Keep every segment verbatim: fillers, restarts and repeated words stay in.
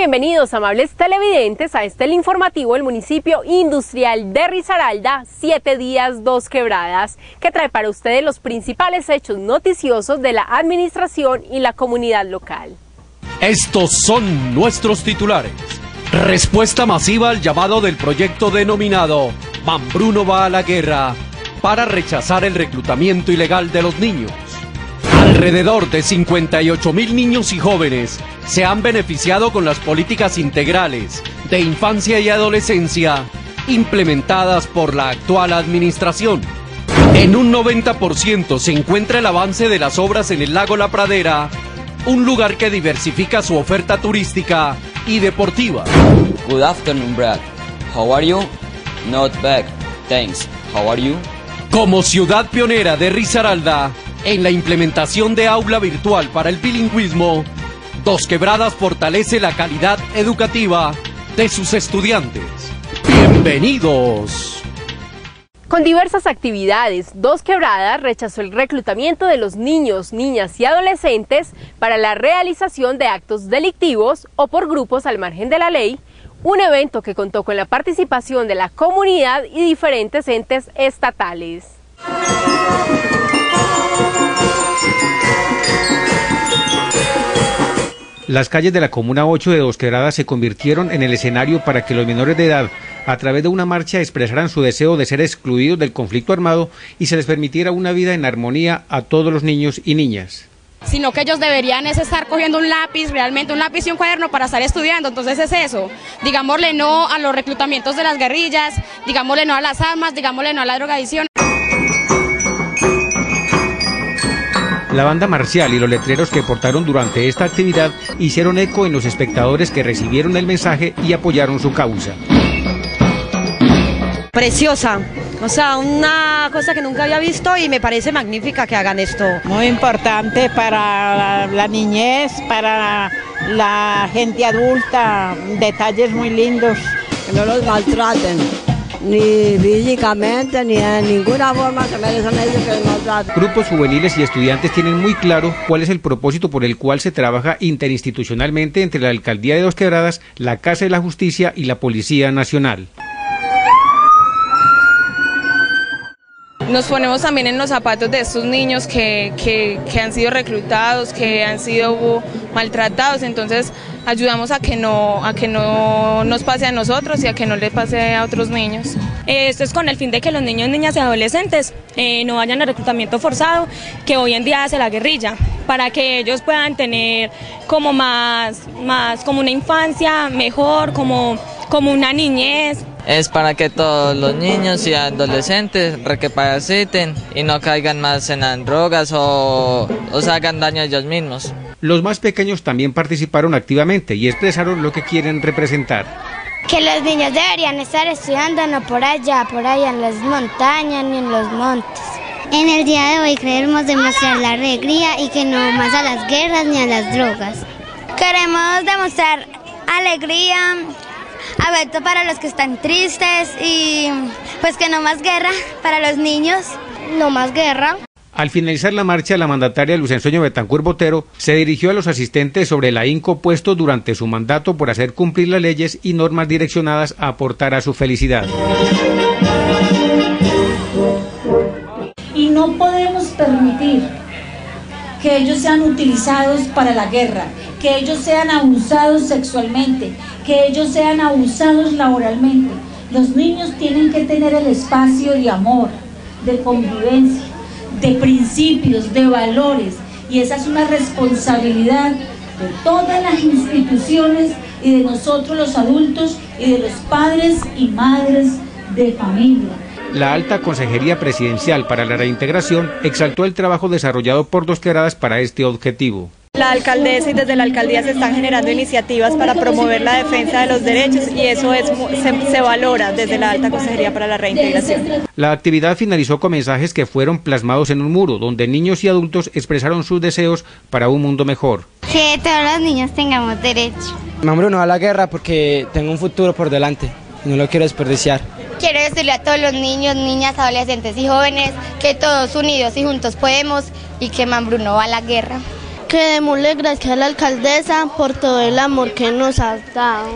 bienvenidos, amables televidentes, a este el informativo del municipio industrial de Risaralda, siete días, dos quebradas, que trae para ustedes los principales hechos noticiosos de la administración y la comunidad local. Estos son nuestros titulares. Respuesta masiva al llamado del proyecto denominado Mambruno va a la guerra para rechazar el reclutamiento ilegal de los niños. Alrededor de cincuenta y ocho mil niños y jóvenes se han beneficiado con las políticas integrales de infancia y adolescencia implementadas por la actual administración. En un noventa por ciento se encuentra el avance de las obras en el lago La Pradera, un lugar que diversifica su oferta turística y deportiva. Good afternoon, Brad. How are you? Not bad. Thanks. How are you? Como ciudad pionera de Risaralda, en la implementación de aula virtual para el bilingüismo, Dos Quebradas fortalece la calidad educativa de sus estudiantes. ¡Bienvenidos! Con diversas actividades, Dos Quebradas rechazó el reclutamiento de los niños, niñas y adolescentes para la realización de actos delictivos o por grupos al margen de la ley, un evento que contó con la participación de la comunidad y diferentes entes estatales. Las calles de la Comuna ocho de Dos Quebradas se convirtieron en el escenario para que los menores de edad, a través de una marcha, expresaran su deseo de ser excluidos del conflicto armado y se les permitiera una vida en armonía a todos los niños y niñas. Sino que ellos deberían es estar cogiendo un lápiz, realmente un lápiz y un cuaderno para estar estudiando. Entonces es eso, digámosle no a los reclutamientos de las guerrillas, digámosle no a las armas, digámosle no a la drogadicción. La banda marcial y los letreros que portaron durante esta actividad hicieron eco en los espectadores que recibieron el mensaje y apoyaron su causa. Preciosa, o sea, una cosa que nunca había visto y me parece magnífica que hagan esto. Muy importante para la, la niñez, para la gente adulta, detalles muy lindos. Que no los maltraten, ni físicamente, ni en ninguna forma se merecen ellos que los maltraten. Grupos juveniles y estudiantes tienen muy claro cuál es el propósito por el cual se trabaja interinstitucionalmente entre la Alcaldía de Dos Quebradas, la Casa de la Justicia y la Policía Nacional. Nos ponemos también en los zapatos de estos niños que, que, que han sido reclutados, que han sido maltratados, entonces ayudamos a que no, a que no nos pase a nosotros y a que no le pase a otros niños. Esto es con el fin de que los niños, niñas y adolescentes eh, no vayan a reclutamiento forzado que hoy en día hace la guerrilla, para que ellos puedan tener como más, más como una infancia mejor, como, como una niñez. Es para que todos los niños y adolescentes recapaciten y no caigan más en las drogas o, o se hagan daño a ellos mismos. Los más pequeños también participaron activamente y expresaron lo que quieren representar. Que los niños deberían estar estudiando no por allá, por allá en las montañas ni en los montes. En el día de hoy queremos demostrar la alegría y que no más a las guerras ni a las drogas. Queremos demostrar alegría, afecto para los que están tristes y pues que no más guerra para los niños, no más guerra. Al finalizar la marcha, la mandataria Luz Ensueño Betancur Botero se dirigió a los asistentes sobre el ahínco puesto durante su mandato por hacer cumplir las leyes y normas direccionadas a aportar a su felicidad. Y no podemos permitir que ellos sean utilizados para la guerra, que ellos sean abusados sexualmente, que ellos sean abusados laboralmente. Los niños tienen que tener el espacio de amor, de convivencia, de principios, de valores, y esa es una responsabilidad de todas las instituciones y de nosotros los adultos y de los padres y madres de familia. La Alta Consejería Presidencial para la Reintegración exaltó el trabajo desarrollado por Dos Quebradas para este objetivo. La alcaldesa y desde la alcaldía se están generando iniciativas para promover la defensa de los derechos y eso es, se, se valora desde la Alta Consejería para la Reintegración. La actividad finalizó con mensajes que fueron plasmados en un muro donde niños y adultos expresaron sus deseos para un mundo mejor. Que todos los niños tengamos derecho. Mambruno a la guerra porque tengo un futuro por delante y no lo quiero desperdiciar. Quiero decirle a todos los niños, niñas, adolescentes y jóvenes que todos unidos y juntos podemos y que Mambruno va a la guerra. Que démosle gracias a la alcaldesa por todo el amor que nos ha dado.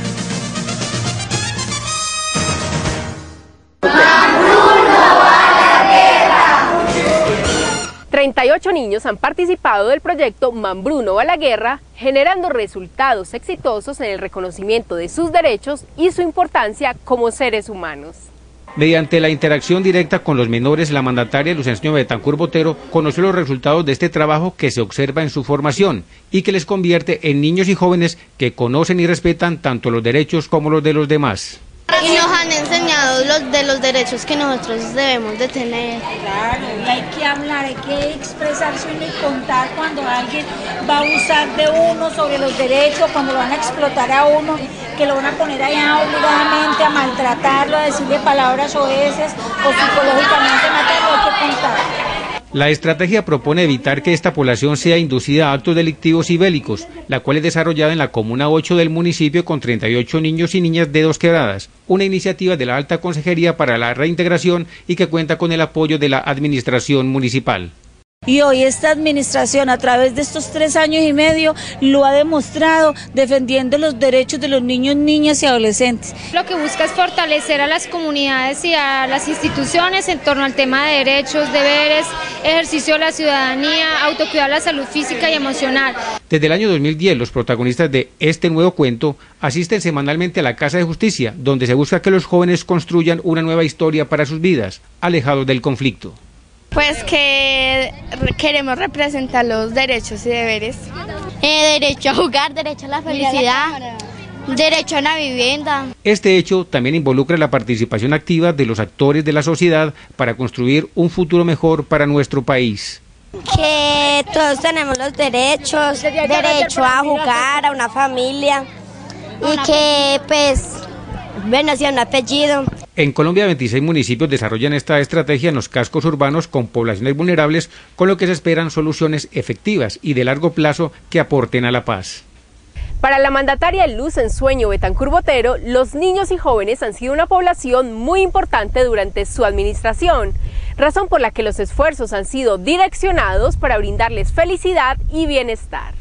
treinta y ocho niños han participado del proyecto Mambruno va a la guerra, generando resultados exitosos en el reconocimiento de sus derechos y su importancia como seres humanos. Mediante la interacción directa con los menores, la mandataria Lucencio Betancur Botero conoció los resultados de este trabajo que se observa en su formación y que les convierte en niños y jóvenes que conocen y respetan tanto los derechos como los de los demás. Y nos han enseñado los de los derechos que nosotros debemos de tener. Claro, y hay que hablar, hay que expresarse uno y contar cuando alguien va a abusar de uno sobre los derechos, cuando lo van a explotar a uno, que lo van a poner allá obligadamente a maltratarlo, a decirle palabras oeces o psicológicamente matarlo, hay que contar. La estrategia propone evitar que esta población sea inducida a actos delictivos y bélicos, la cual es desarrollada en la Comuna ocho del municipio con treinta y ocho niños y niñas de Dos Quebradas, una iniciativa de la Alta Consejería para la Reintegración y que cuenta con el apoyo de la Administración Municipal. Y hoy esta administración, a través de estos tres años y medio, lo ha demostrado defendiendo los derechos de los niños, niñas y adolescentes. Lo que busca es fortalecer a las comunidades y a las instituciones en torno al tema de derechos, deberes, ejercicio de la ciudadanía, autocuidar la salud física y emocional. Desde el año dos mil diez, los protagonistas de este nuevo cuento asisten semanalmente a la Casa de Justicia, donde se busca que los jóvenes construyan una nueva historia para sus vidas, alejados del conflicto. Pues que queremos representar los derechos y deberes. Eh, derecho a jugar, derecho a la felicidad, derecho a una vivienda. Este hecho también involucra la participación activa de los actores de la sociedad para construir un futuro mejor para nuestro país. Que todos tenemos los derechos, derecho a jugar, a una familia y que pues, bueno, sea un apellido. En Colombia, veintiséis municipios desarrollan esta estrategia en los cascos urbanos con poblaciones vulnerables, con lo que se esperan soluciones efectivas y de largo plazo que aporten a la paz. Para la mandataria Lucencio Betancur Botero, los niños y jóvenes han sido una población muy importante durante su administración, razón por la que los esfuerzos han sido direccionados para brindarles felicidad y bienestar.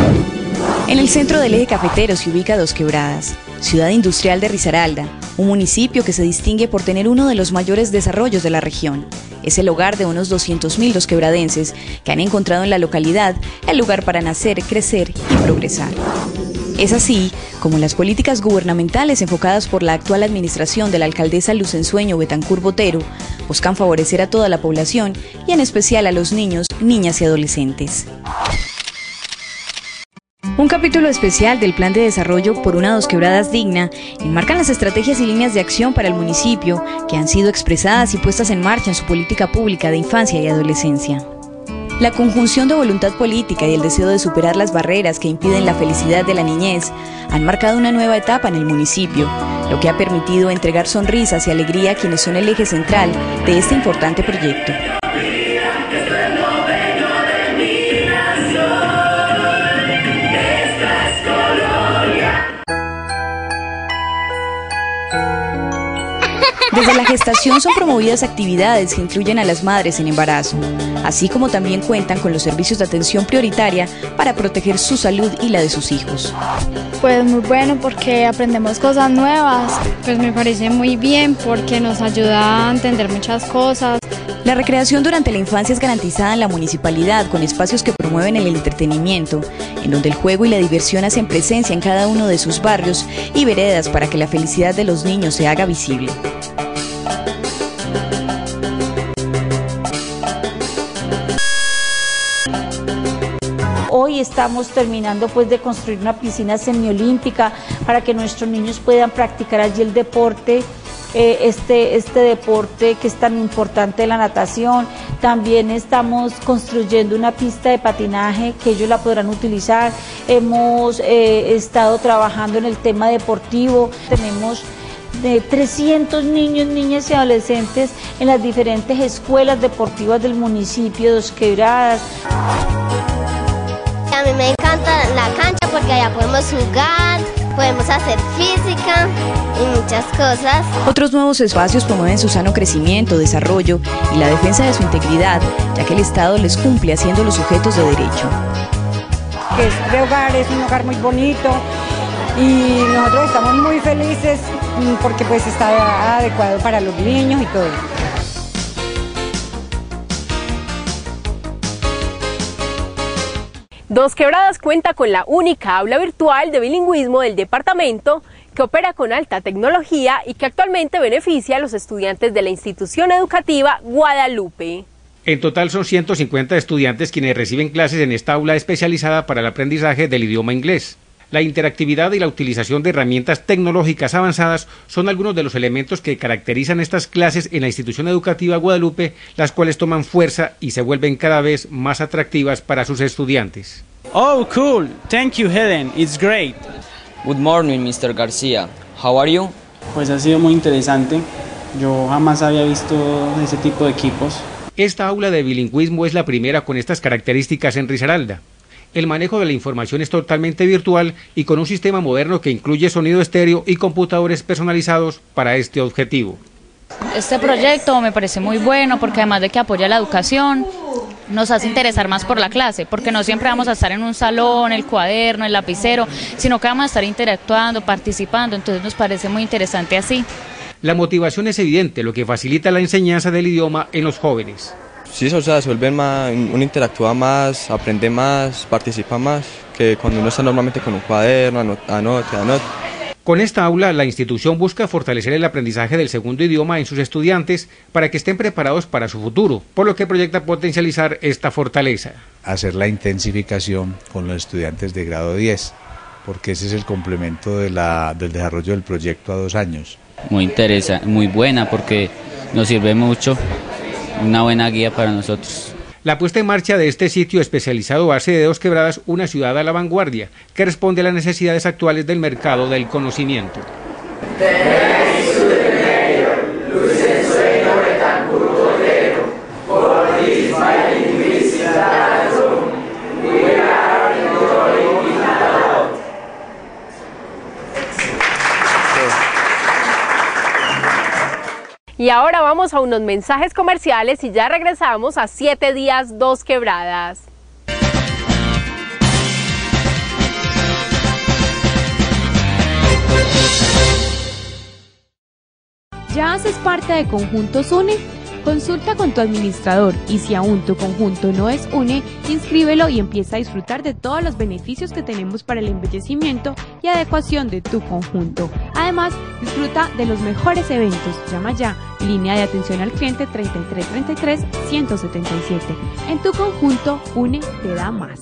En el centro del eje cafetero se ubica Dos Quebradas, ciudad industrial de Risaralda, un municipio que se distingue por tener uno de los mayores desarrollos de la región. Es el hogar de unos doscientos mil dosquebradenses que han encontrado en la localidad el lugar para nacer, crecer y progresar. Es así como las políticas gubernamentales enfocadas por la actual administración de la alcaldesa Lucencio Betancur Botero buscan favorecer a toda la población y en especial a los niños, niñas y adolescentes. Un capítulo especial del Plan de Desarrollo por una Dos Quebradas digna enmarcan las estrategias y líneas de acción para el municipio que han sido expresadas y puestas en marcha en su política pública de infancia y adolescencia. La conjunción de voluntad política y el deseo de superar las barreras que impiden la felicidad de la niñez han marcado una nueva etapa en el municipio, lo que ha permitido entregar sonrisas y alegría a quienes son el eje central de este importante proyecto. Desde la gestación son promovidas actividades que incluyen a las madres en embarazo, así como también cuentan con los servicios de atención prioritaria para proteger su salud y la de sus hijos. Pues muy bueno porque aprendemos cosas nuevas. Pues me parece muy bien porque nos ayuda a entender muchas cosas. La recreación durante la infancia es garantizada en la municipalidad con espacios que promueven el entretenimiento, en donde el juego y la diversión hacen presencia en cada uno de sus barrios y veredas para que la felicidad de los niños se haga visible. Hoy estamos terminando pues de construir una piscina semiolímpica para que nuestros niños puedan practicar allí el deporte, eh, este, este deporte que es tan importante, la natación. También estamos construyendo una pista de patinaje que ellos la podrán utilizar. Hemos eh, estado trabajando en el tema deportivo. Tenemos de trescientos niños, niñas y adolescentes en las diferentes escuelas deportivas del municipio de Dos Quebradas. A mí me encanta la cancha porque allá podemos jugar, podemos hacer física y muchas cosas. Otros nuevos espacios promueven su sano crecimiento, desarrollo y la defensa de su integridad, ya que el Estado les cumple haciéndolos sujetos de derecho. porque este hogar es un hogar muy bonito y nosotros estamos muy felices porque pues está adecuado para los niños y todo. Dos Quebradas cuenta con la única aula virtual de bilingüismo del departamento que opera con alta tecnología y que actualmente beneficia a los estudiantes de la institución educativa Guadalupe. En total son ciento cincuenta estudiantes quienes reciben clases en esta aula especializada para el aprendizaje del idioma inglés. La interactividad y la utilización de herramientas tecnológicas avanzadas son algunos de los elementos que caracterizan estas clases en la institución educativa Guadalupe, las cuales toman fuerza y se vuelven cada vez más atractivas para sus estudiantes. Oh, cool. Thank you, Helen. It's great. Good morning, mister García. How are you? Pues ha sido muy interesante. Yo jamás había visto ese tipo de equipos. Esta aula de bilingüismo es la primera con estas características en Risaralda. El manejo de la información es totalmente virtual y con un sistema moderno que incluye sonido estéreo y computadores personalizados para este objetivo. Este proyecto me parece muy bueno porque además de que apoya la educación, nos hace interesar más por la clase, porque no siempre vamos a estar en un salón, el cuaderno, el lapicero, sino que vamos a estar interactuando, participando, entonces nos parece muy interesante así. La motivación es evidente, lo que facilita la enseñanza del idioma en los jóvenes. Sí, o sea, se vuelve más, uno interactúa más, aprende más, participa más, que cuando uno está normalmente con un cuaderno, anota, anota, anota. Con esta aula, la institución busca fortalecer el aprendizaje del segundo idioma en sus estudiantes para que estén preparados para su futuro, por lo que proyecta potencializar esta fortaleza. Hacer la intensificación con los estudiantes de grado diez, porque ese es el complemento de la, del desarrollo del proyecto a dos años. Muy interesante, muy buena, porque nos sirve mucho. Una buena guía para nosotros. La puesta en marcha de este sitio especializado hace de Dos Quebradas una ciudad a la vanguardia, que responde a las necesidades actuales del mercado del conocimiento. Y ahora vamos a unos mensajes comerciales y ya regresamos a siete días Dos Quebradas. ¿Ya haces parte de Conjuntos UNE? Consulta con tu administrador y si aún tu conjunto no es UNE, inscríbelo y empieza a disfrutar de todos los beneficios que tenemos para el embellecimiento y adecuación de tu conjunto. Además, disfruta de los mejores eventos. Llama ya, línea de atención al cliente treinta y tres treinta y tres, ciento setenta y siete. En tu conjunto, UNE te da más.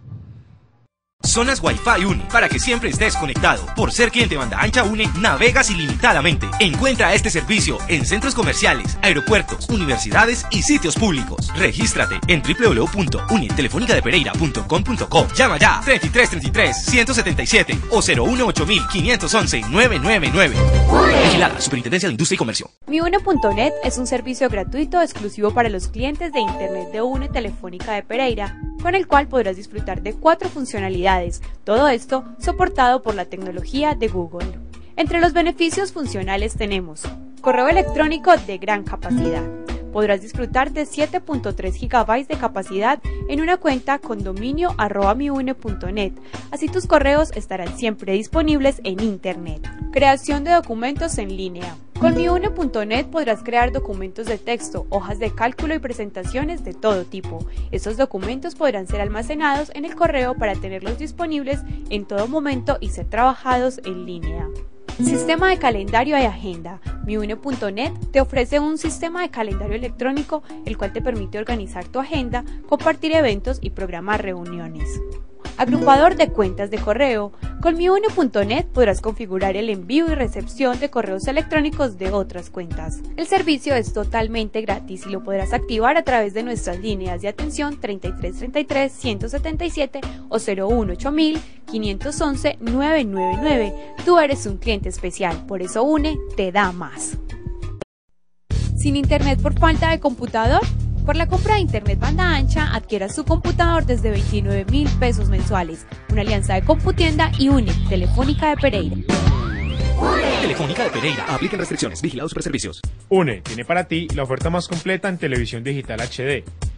Zonas Wi-Fi UNE, para que siempre estés conectado. Por ser cliente banda ancha UNE, navegas ilimitadamente. Encuentra este servicio en centros comerciales, aeropuertos, universidades y sitios públicos. Regístrate en doble u doble u doble u punto une telefónica de pereira punto com punto co. Llama ya treinta y tres treinta y tres, ciento setenta y siete o cero uno ocho mil quinientos once, novecientos noventa y nueve. Vigilada Superintendencia de Industria y Comercio. Mi une punto net es un servicio gratuito exclusivo para los clientes de Internet de UNE Telefónica de Pereira, con el cual podrás disfrutar de cuatro funcionalidades, todo esto soportado por la tecnología de Google. Entre los beneficios funcionales tenemos correo electrónico de gran capacidad. Podrás disfrutar de siete punto tres gigabytes de capacidad en una cuenta con dominio arroba mi une punto net, así tus correos estarán siempre disponibles en Internet. Creación de documentos en línea. Con mi une punto net podrás crear documentos de texto, hojas de cálculo y presentaciones de todo tipo. Estos documentos podrán ser almacenados en el correo para tenerlos disponibles en todo momento y ser trabajados en línea. Sistema de calendario y agenda. mi une punto net te ofrece un sistema de calendario electrónico, el cual te permite organizar tu agenda, compartir eventos y programar reuniones. Agrupador de cuentas de correo. Con mi une punto net podrás configurar el envío y recepción de correos electrónicos de otras cuentas. El servicio es totalmente gratis y lo podrás activar a través de nuestras líneas de atención treinta y tres treinta y tres, ciento setenta y siete o cero uno ocho mil, quinientos once, novecientos noventa y nueve. Tú eres un cliente especial, por eso UNE te da más. ¿Sin internet por falta de computador? Por la compra de internet banda ancha, adquieras su computador desde veintinueve mil pesos mensuales. Una alianza de Computienda y UNE, Telefónica de Pereira. Telefónica de Pereira. Apliquen restricciones. Vigilados Superservicios. UNE tiene para ti la oferta más completa en televisión digital H D.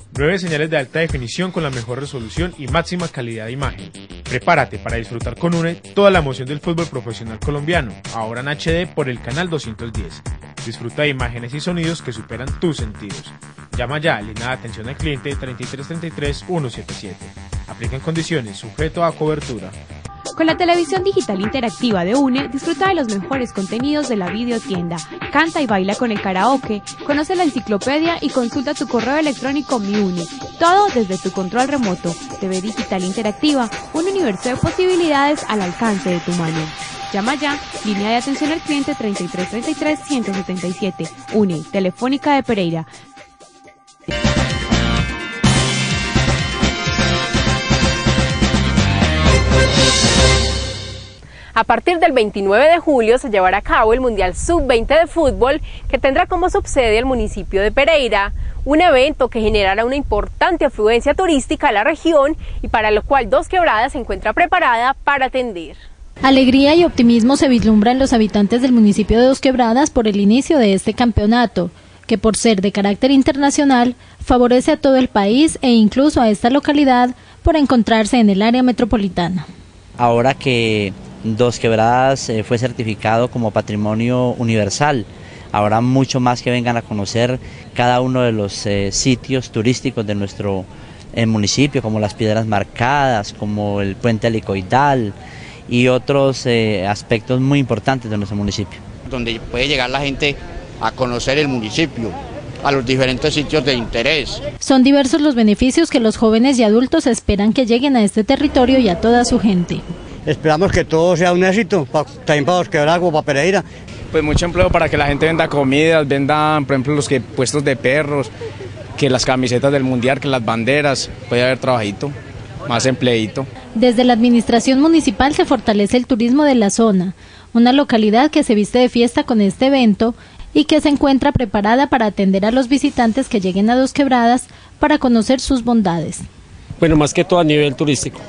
Nueve señales de alta definición con la mejor resolución y máxima calidad de imagen. Prepárate para disfrutar con UNE toda la emoción del fútbol profesional colombiano, ahora en H D por el canal doscientos diez. Disfruta de imágenes y sonidos que superan tus sentidos. Llama ya a línea de atención al cliente treinta y tres treinta y tres ciento setenta y siete. Aplican condiciones, sujeto a cobertura. Con la televisión digital interactiva de UNE, disfruta de los mejores contenidos de la videotienda. Canta y baila con el karaoke, conoce la enciclopedia y consulta tu correo electrónico MiUne. Todo desde tu control remoto. T V digital interactiva, un universo de posibilidades al alcance de tu mano. Llama ya, línea de atención al cliente treinta y tres treinta y tres ciento setenta y siete. UNE, Telefónica de Pereira. A partir del veintinueve de julio se llevará a cabo el Mundial sub veinte de fútbol, que tendrá como subsede el municipio de Pereira, un evento que generará una importante afluencia turística a la región y para lo cual Dos Quebradas se encuentra preparada para atender. Alegría y optimismo se vislumbra en los habitantes del municipio de Dos Quebradas por el inicio de este campeonato, que por ser de carácter internacional favorece a todo el país e incluso a esta localidad por encontrarse en el área metropolitana. Ahora que Dos Quebradas eh, fue certificado como patrimonio universal, habrá mucho más que vengan a conocer cada uno de los eh, sitios turísticos de nuestro eh, municipio, como las piedras marcadas, como el puente helicoidal y otros eh, aspectos muy importantes de nuestro municipio. Donde puede llegar la gente a conocer el municipio, a los diferentes sitios de interés. Son diversos los beneficios que los jóvenes y adultos esperan que lleguen a este territorio y a toda su gente. Esperamos que todo sea un éxito, pa, también para Dos Quebradas o para Pereira. Pues mucho empleo para que la gente venda comidas, vendan, por ejemplo, los que puestos de perros, que las camisetas del mundial, que las banderas, puede haber trabajito, más empleito. Desde la administración municipal se fortalece el turismo de la zona, una localidad que se viste de fiesta con este evento y que se encuentra preparada para atender a los visitantes que lleguen a Dos Quebradas para conocer sus bondades. Bueno, más que todo a nivel turístico,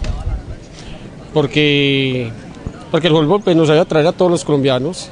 porque, porque el fútbol pues, nos ayuda a atraer a todos los colombianos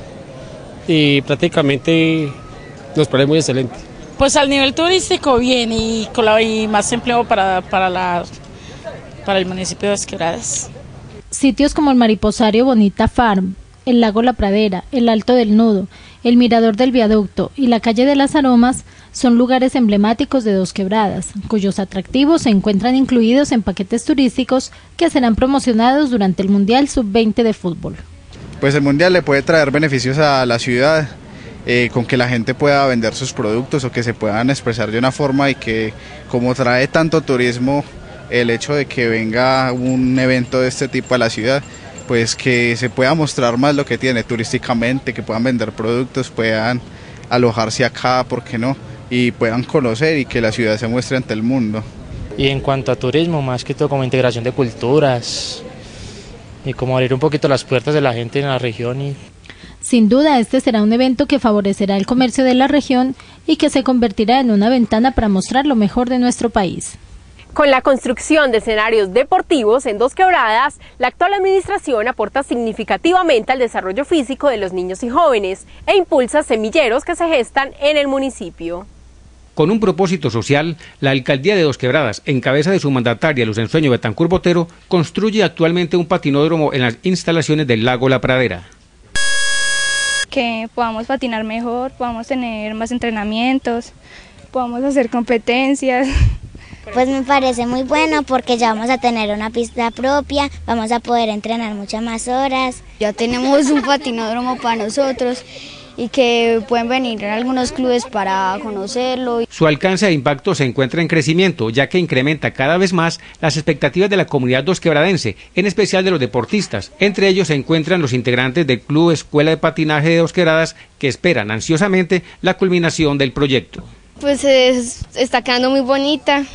y prácticamente nos parece muy excelente. Pues al nivel turístico bien y, y más empleo para, para, la, para el municipio de Dos Quebradas. Sitios como el Mariposario Bonita Farm, el Lago La Pradera, el Alto del Nudo, el Mirador del Viaducto y la Calle de las Aromas son lugares emblemáticos de Dos Quebradas, cuyos atractivos se encuentran incluidos en paquetes turísticos que serán promocionados durante el Mundial sub veinte de fútbol. Pues el Mundial le puede traer beneficios a la ciudad, eh, con que la gente pueda vender sus productos o que se puedan expresar de una forma y que, como trae tanto turismo, el hecho de que venga un evento de este tipo a la ciudad, pues que se pueda mostrar más lo que tiene turísticamente, que puedan vender productos, puedan alojarse acá, ¿por qué no? Y puedan conocer y que la ciudad se muestre ante el mundo. Y en cuanto a turismo, más que todo como integración de culturas y como abrir un poquito las puertas de la gente en la región. Y... Sin duda, este será un evento que favorecerá el comercio de la región y que se convertirá en una ventana para mostrar lo mejor de nuestro país. Con la construcción de escenarios deportivos en Dos Quebradas, la actual administración aporta significativamente al desarrollo físico de los niños y jóvenes e impulsa semilleros que se gestan en el municipio. Con un propósito social, la alcaldía de Dos Quebradas, en cabeza de su mandataria Luz Ensueño Betancur Botero, construye actualmente un patinódromo en las instalaciones del Lago La Pradera. Que podamos patinar mejor, podamos tener más entrenamientos, podamos hacer competencias. Pues me parece muy bueno porque ya vamos a tener una pista propia, vamos a poder entrenar muchas más horas. Ya tenemos un patinódromo para nosotros y que pueden venir algunos clubes para conocerlo. Su alcance e impacto se encuentra en crecimiento, ya que incrementa cada vez más las expectativas de la comunidad dosquebradense, en especial de los deportistas. Entre ellos se encuentran los integrantes del Club Escuela de Patinaje de Dos Quebradas, que esperan ansiosamente la culminación del proyecto. Pues es, está quedando muy bonita.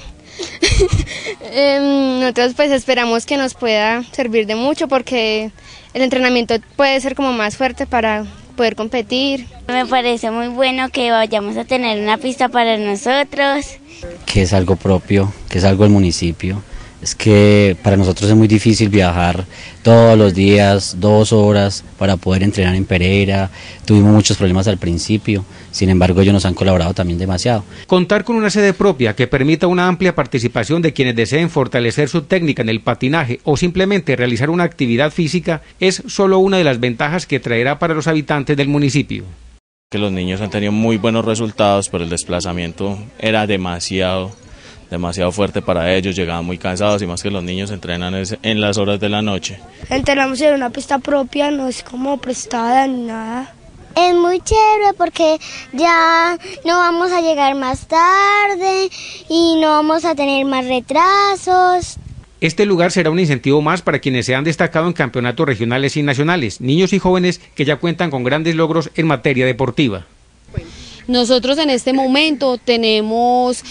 Nosotros pues esperamos que nos pueda servir de mucho porque el entrenamiento puede ser como más fuerte para poder competir. Me parece muy bueno que vayamos a tener una pista para nosotros. Que es algo propio, que es algo del municipio, Es que para nosotros es muy difícil viajar todos los días, dos horas, para poder entrenar en Pereira. Tuvimos muchos problemas al principio, sin embargo ellos nos han colaborado también demasiado. Contar con una sede propia que permita una amplia participación de quienes deseen fortalecer su técnica en el patinaje o simplemente realizar una actividad física es solo una de las ventajas que traerá para los habitantes del municipio. Que los niños han tenido muy buenos resultados, pero el desplazamiento era demasiado demasiado fuerte para ellos, llegaban muy cansados y más que los niños entrenan en las horas de la noche. Entrenamos en una pista propia, no es como prestada ni nada. Es muy chévere porque ya no vamos a llegar más tarde y no vamos a tener más retrasos. Este lugar será un incentivo más para quienes se han destacado en campeonatos regionales y nacionales, niños y jóvenes que ya cuentan con grandes logros en materia deportiva. Nosotros en este momento tenemos,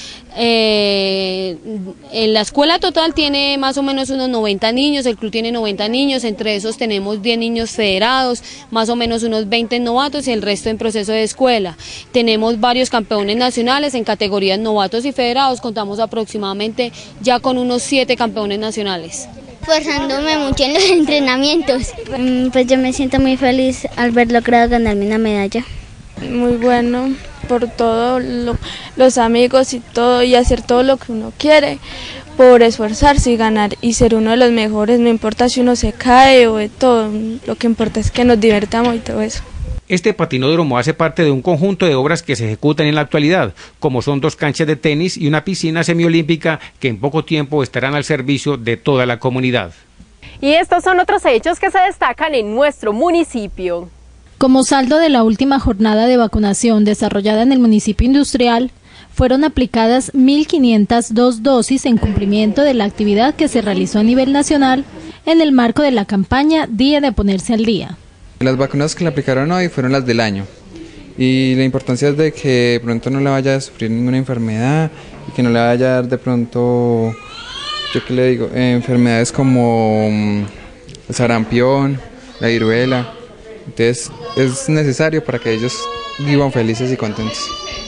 eh, en la escuela total tiene más o menos unos noventa niños, el club tiene noventa niños, entre esos tenemos diez niños federados, más o menos unos veinte novatos y el resto en proceso de escuela. Tenemos varios campeones nacionales en categorías novatos y federados, contamos aproximadamente ya con unos siete campeones nacionales. Esforzándome mucho en los entrenamientos. Pues yo me siento muy feliz al haber logrado ganarme una medalla. Muy bueno por todo, lo, los amigos y todo, y hacer todo lo que uno quiere, por esforzarse y ganar y ser uno de los mejores, no importa si uno se cae o de todo, lo que importa es que nos divertamos y todo eso. Este patinódromo hace parte de un conjunto de obras que se ejecutan en la actualidad, como son dos canchas de tenis y una piscina semiolímpica que en poco tiempo estarán al servicio de toda la comunidad. Y estos son otros hechos que se destacan en nuestro municipio. Como saldo de la última jornada de vacunación desarrollada en el municipio industrial, fueron aplicadas mil quinientas dos dosis en cumplimiento de la actividad que se realizó a nivel nacional en el marco de la campaña Día de Ponerse al Día. Las vacunas que le aplicaron hoy fueron las del año y la importancia es de que de pronto no le vaya a sufrir ninguna enfermedad y que no le vaya a dar de pronto, yo qué le digo, eh, enfermedades como um, el sarampión, la viruela. Entonces es necesario para que ellos vivan felices y contentos.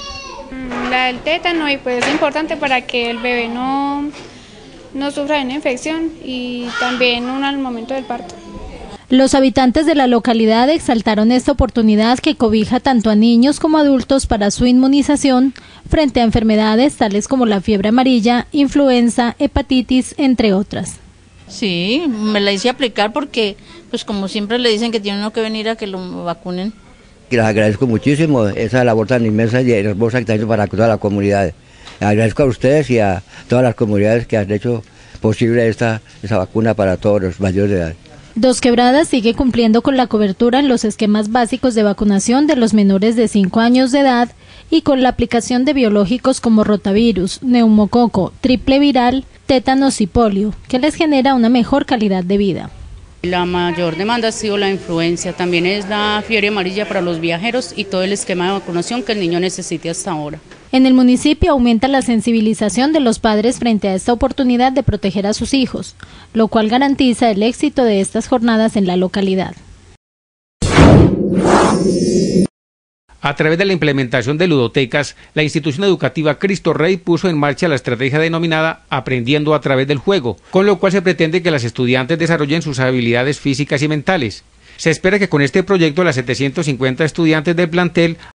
La del tétano, y pues es importante para que el bebé no, no sufra de una infección y también una al momento del parto. Los habitantes de la localidad exaltaron esta oportunidad que cobija tanto a niños como adultos para su inmunización frente a enfermedades tales como la fiebre amarilla, influenza, hepatitis, entre otras. Sí, me la hice aplicar porque, pues como siempre le dicen que tiene uno que venir a que lo vacunen. Les agradezco muchísimo esa labor tan inmensa y hermosa que están haciendo para toda la comunidad. Les agradezco a ustedes y a todas las comunidades que han hecho posible esta, esa vacuna para todos los mayores de edad. Dos Quebradas sigue cumpliendo con la cobertura en los esquemas básicos de vacunación de los menores de cinco años de edad y con la aplicación de biológicos como rotavirus, neumococo, triple viral, tétanos y polio, que les genera una mejor calidad de vida. La mayor demanda ha sido la influenza, también es la fiebre amarilla para los viajeros y todo el esquema de vacunación que el niño necesite hasta ahora. En el municipio aumenta la sensibilización de los padres frente a esta oportunidad de proteger a sus hijos, lo cual garantiza el éxito de estas jornadas en la localidad. A través de la implementación de ludotecas, la institución educativa Cristo Rey puso en marcha la estrategia denominada Aprendiendo a través del juego, con lo cual se pretende que las estudiantes desarrollen sus habilidades físicas y mentales. Se espera que con este proyecto las setecientos cincuenta estudiantes del plantel